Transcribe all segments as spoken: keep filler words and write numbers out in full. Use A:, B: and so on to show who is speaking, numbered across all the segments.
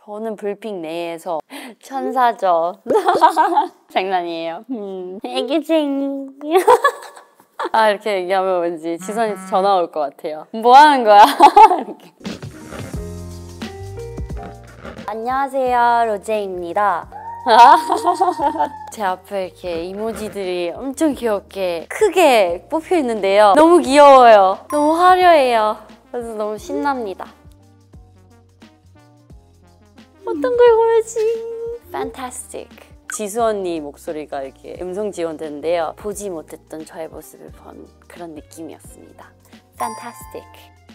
A: 저는 블핑 내에서 천사죠. 장난이에요. 음, 애기쟁이. 아, 이렇게 얘기하면 왠지 지선이 전화 올 것 같아요. 뭐 하는 거야? 이렇게. 안녕하세요, 로제입니다. 제 앞에 이렇게 이모지들이 엄청 귀엽게 크게 뽑혀 있는데요. 너무 귀여워요. 너무 화려해요. 그래서 너무 신납니다. 어떤 걸 보여지? Fantastic. 지수 언니 목소리가 이렇게 음성 지원되는데요. 보지 못했던 저의 모습을 본 그런 느낌이었습니다. Fantastic.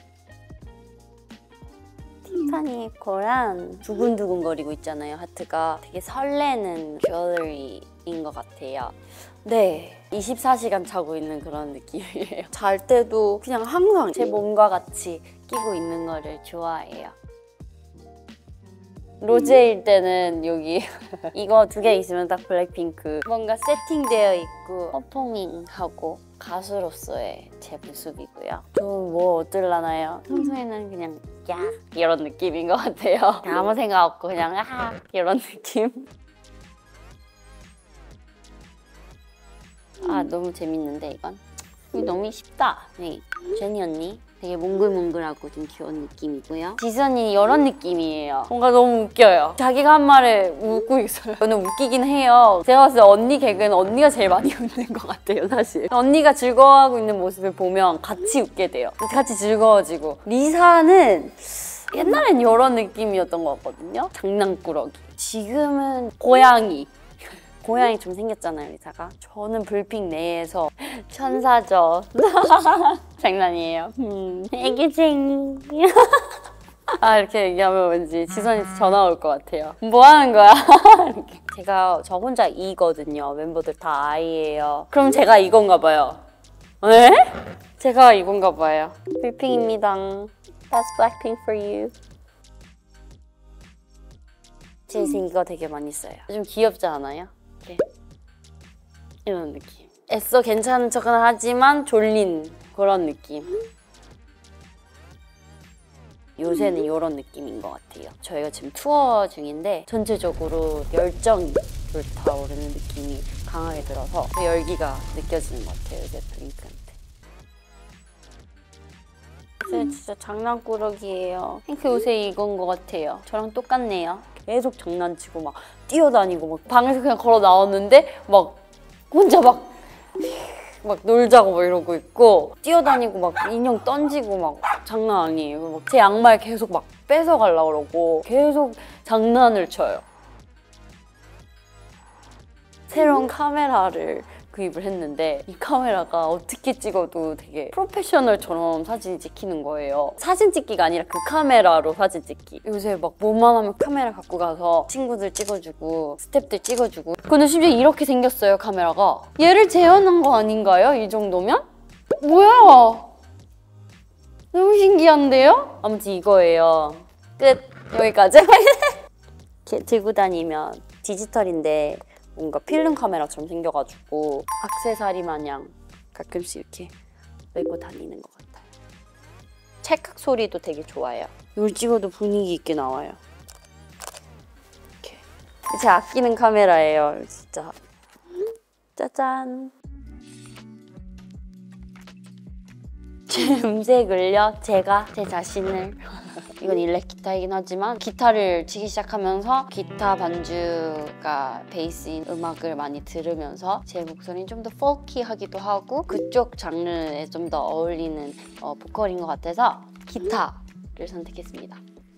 A: 티파니 코랑 두근두근거리고 있잖아요, 하트가. 되게 설레는 듀얼리인 것 같아요. 네, 이십사 시간 자고 있는 그런 느낌이에요. 잘 때도 그냥 항상 제 몸과 같이 끼고 있는 거를 좋아해요. 로제일 때는 여기 이거 두 개 있으면 딱 블랙핑크. 뭔가 세팅되어 있고 퍼포밍하고 가수로서의 제 모습이고요. 저는 뭐 어떨라나요? 평소에는 그냥 야 이런 느낌인 것 같아요. 아무 생각 없고 그냥 아 이런 느낌. 아 너무 재밌는데 이건? 이거 너무 쉽다. 네, 제니 언니 되게 몽글몽글하고 좀 귀여운 느낌이고요. 지수 언니 이런 느낌이에요. 뭔가 너무 웃겨요. 자기가 한 말에 웃고 있어요. 저는 웃기긴 해요. 제가 봤을 때 언니 개그는 언니가 제일 많이 웃는 것 같아요, 사실. 언니가 즐거워하고 있는 모습을 보면 같이 웃게 돼요. 같이 즐거워지고. 리사는 옛날엔 이런 느낌이었던 것 같거든요. 장난꾸러기. 지금은 고양이. 고양이 좀 생겼잖아요, 리사가. 저는 블핑 내에서 천사죠. 장난이에요. 음, 애기쟁이. 아, 이렇게 얘기하면 왠지 지선이 전화 올 것 같아요. 뭐 하는 거야? 이렇게. 제가 저 혼자 이거든요. 멤버들 다 아이예요. 그럼 제가 이건가 봐요. 에? 제가 이건가 봐요. 블핑입니다. That's Blackpink for you. 지금 이거 되게 많이 써요. 좀 귀엽지 않아요? 이렇게. 이런 느낌. 애써 괜찮은 척은 하지만 졸린 그런 느낌. 요새는 이런 느낌인 것 같아요. 저희가 지금 투어 중인데 전체적으로 열정이 불타오르는 느낌이 강하게 들어서 그 열기가 느껴지는 것 같아요, 요새 블링크한테. 요새 진짜 장난꾸러기예요. 핑크 요새 이건 것 같아요. 저랑 똑같네요. 계속 장난치고 막 뛰어다니고 막 방에서 그냥 걸어 나왔는데 막 혼자 막 막 놀자고 막 이러고 있고 뛰어다니고 막 인형 던지고 막 장난 아니에요. 막 제 양말 계속 막 뺏어가려고 그러고 계속 장난을 쳐요. 새로운 카메라를 구입을 했는데 이 카메라가 어떻게 찍어도 되게 프로페셔널처럼 사진이 찍히는 거예요. 사진 찍기가 아니라 그 카메라로 사진 찍기. 요새 막 뭐만 하면 카메라 갖고 가서 친구들 찍어주고 스태프들 찍어주고. 근데 심지어 이렇게 생겼어요, 카메라가. 얘를 재현한 거 아닌가요? 이 정도면? 뭐야? 너무 신기한데요? 아무튼 이거예요. 끝! 여기까지. 이렇게 들고 다니면 디지털인데 뭔가 필름 카메라처럼 생겨가지고 액세서리 마냥 가끔씩 이렇게 메고 다니는 것 같아요. 찰칵 소리도 되게 좋아요. 이걸 찍어도 분위기 있게 나와요. 이렇게. 제 아끼는 카메라예요, 진짜. 짜잔. 제 음색을요, 제가 제 자신을 이건 일렉 기타이긴 하지만 기타를 치기 시작하면서 기타 반주가 베이스인 음악을 많이 들으면서 제 목소리는 좀 더 포키하기도 하고 그쪽 장르에 좀 더 어울리는 어, 보컬인 것 같아서 기타를 선택했습니다.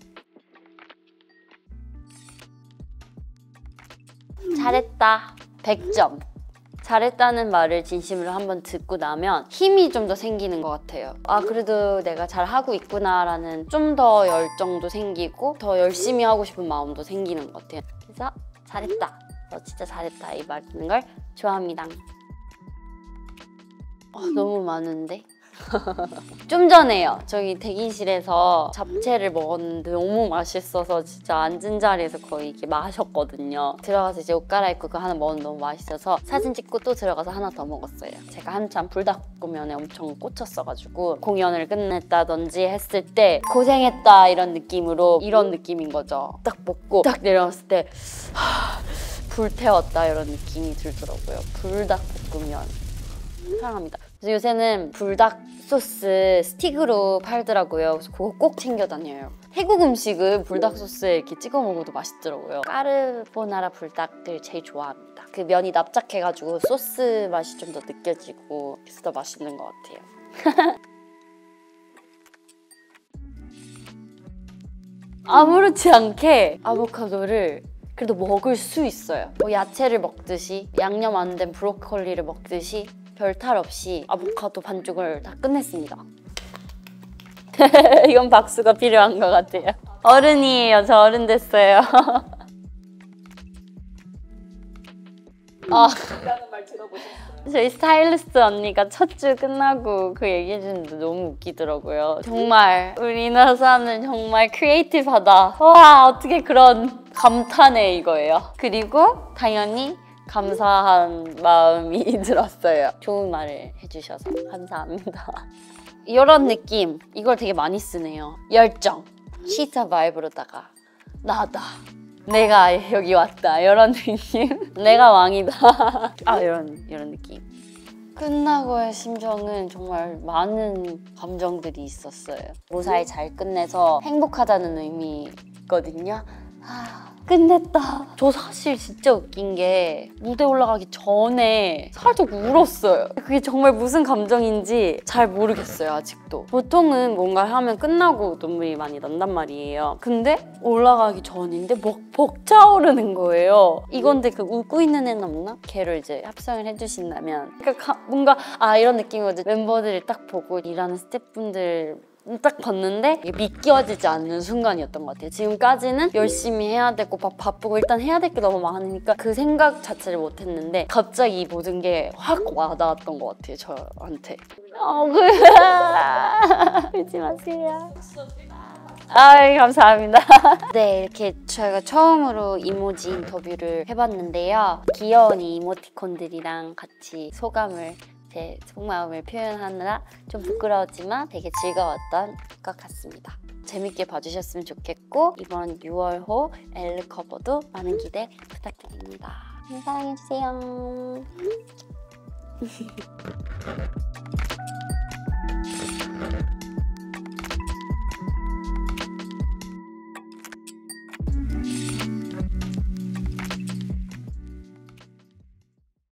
A: 잘했다. 백 점. 잘했다는 말을 진심으로 한번 듣고 나면 힘이 좀 더 생기는 것 같아요. 아 그래도 내가 잘하고 있구나라는 좀 더 열정도 생기고 더 열심히 하고 싶은 마음도 생기는 것 같아요. 그래서 잘했다. 너 진짜 잘했다. 이 말 듣는 걸 좋아합니다. 어, 너무 많은데? 좀 전에요. 저기 대기실에서 잡채를 먹었는데 너무 맛있어서 진짜 앉은 자리에서 거의 이렇게 마셨거든요. 들어가서 이제 옷 갈아입고 그거 하나 먹었는데 너무 맛있어서 사진 찍고 또 들어가서 하나 더 먹었어요. 제가 한참 불닭볶음면에 엄청 꽂혔어가지고 공연을 끝냈다든지 했을 때 고생했다 이런 느낌으로 이런 느낌인 거죠. 딱 먹고 딱 내려왔을 때 하, 불태웠다 이런 느낌이 들더라고요. 불닭볶음면 사랑합니다. 그래서 요새는 불닭 소스 스틱으로 팔더라고요. 그래서 그거 꼭 챙겨 다녀요. 태국 음식은 불닭 소스에 이렇게 찍어 먹어도 맛있더라고요. 까르보나라 불닭을 제일 좋아합니다. 그 면이 납작해가지고 소스 맛이 좀 더 느껴지고 그래서 더 맛있는 것 같아요. 아무렇지 않게 아보카도를 그래도 먹을 수 있어요. 뭐 야채를 먹듯이 양념 안 된 브로콜리를 먹듯이 별 탈 없이 아보카도 반죽을 다 끝냈습니다. 이건 박수가 필요한 것 같아요. 어른이에요. 저 어른 됐어요. 아,
B: 말 들어보셨어요?
A: 저희 스타일리스트 언니가 첫 주 끝나고 그 얘기해주는데 너무 웃기더라고요. 정말 우리나라 사람들은 정말 크리에이티브하다. 와, 어떻게 그런 감탄해 이거예요. 그리고 당연히 감사한 마음이 들었어요. 좋은 말을 해주셔서 감사합니다. 이런 느낌, 이걸 되게 많이 쓰네요. 열정, 시타 바이브로다가 나다, 내가 여기 왔다 이런 느낌. 내가 왕이다. 아 이런 이런 느낌. 끝나고의 심정은 정말 많은 감정들이 있었어요. 무사히 잘 끝내서 행복하다는 의미거든요. 아, 끝냈다. 저 사실 진짜 웃긴 게 무대 올라가기 전에 살짝 울었어요. 그게 정말 무슨 감정인지 잘 모르겠어요, 아직도. 보통은 뭔가 하면 끝나고 눈물이 많이 난단 말이에요. 근데 올라가기 전인데 막 벅차오르는 거예요. 이건데 그 웃고 있는 애는 없나? 걔를 이제 합성을 해주신다면 그러니까 뭔가 아 이런 느낌이거든. 멤버들을 딱 보고 일하는 스태프분들 딱 봤는데 이게 믿겨지지 않는 순간이었던 것 같아요. 지금까지는 열심히 해야 되고 바, 바쁘고 일단 해야 될 게 너무 많으니까 그 생각 자체를 못했는데 갑자기 이 모든 게 확 와닿았던 것 같아요, 저한테. 어, 그... 울지 마세요. 아, 감사합니다. 네, 이렇게 저희가 처음으로 이모지 인터뷰를 해봤는데요. 귀여운 이 이모티콘들이랑 같이 소감을 제 속마음을 표현하느라 좀 부끄러웠지만 되게 즐거웠던 것 같습니다. 재밌게 봐주셨으면 좋겠고 이번 유월호 엘르 커버도 많은 기대 부탁드립니다. 사랑해주세요.